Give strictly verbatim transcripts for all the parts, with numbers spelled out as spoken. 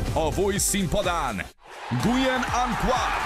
A Voice színpadán Guyen Antoine.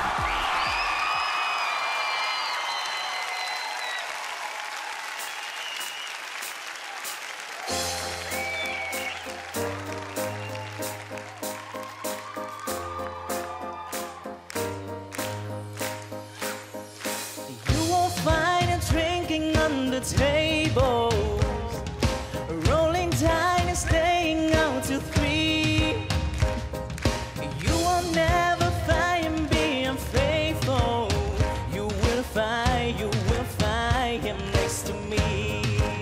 Tables, rolling tide and staying out till three. You will never find being unfaithful. You will find, you will find him next to me.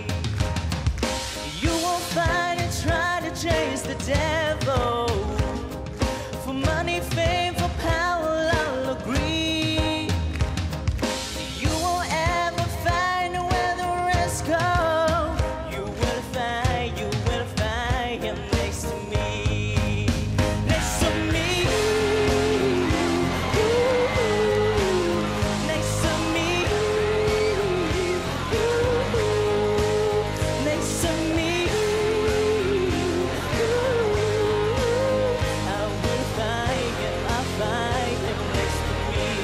You will find and try to chase the devil. For money, fame, for power, I'll agree. You won't ever find where the rest go. You will find, you will find him next to me. Next to me. Next to me. Next to me. I will find him, I'll find him next to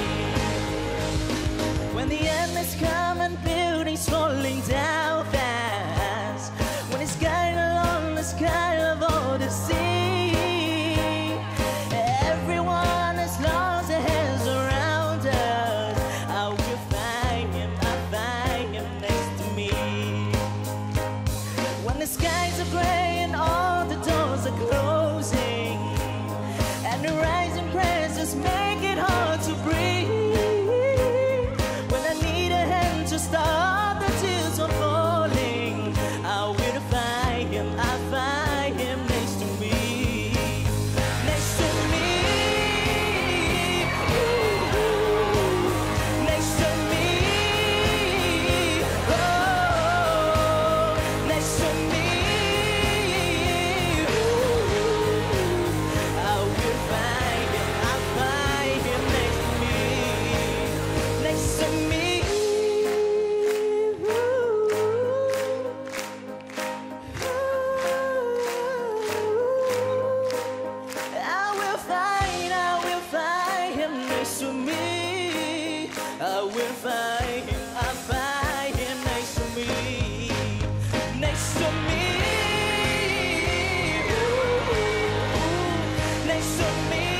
me. When the end is coming, buildings falling down fast. When it's guiding along the sky of all the sea, everyone has lost their hands around us. I will find him, I'll find him next to me. When the skies are gray and all the doors are closing, and the rising pressures make it hard to breathe. When I need a hand to stop the tears from falling, I will find him, I'll find him next to me. Next to me. Next to me. Oh, next to me. I will find him, I'll find him next to me. Next to me. I will find, I will find him next to me. I will find him, I'll find him next to me. Next to me. Next to me.